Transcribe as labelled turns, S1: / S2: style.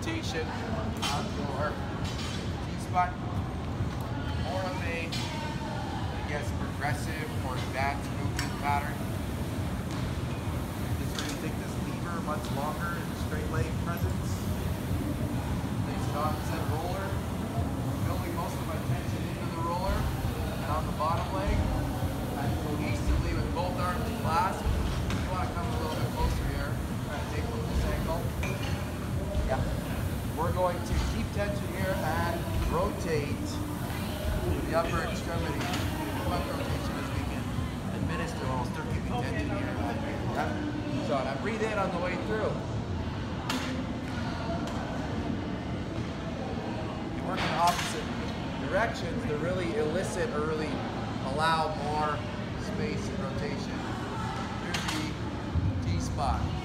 S1: rotation of your T-spot. More of a, I guess, progressive or advanced movement pattern. Just going to take this lever much longer in straight leg presence. Place it on said roller, building most of my tension into the roller and on the bottom leg. And cohesively with both arms clasped. You want to come a little bit closer here. Try to take from this angle. Yeah. We're going to keep tension here and rotate the upper extremity. As much rotation as we can administer while still keeping tension here. Yeah. So now breathe in on the way through. You work in opposite directions to really elicit or really allow more space and rotation through the T-spot.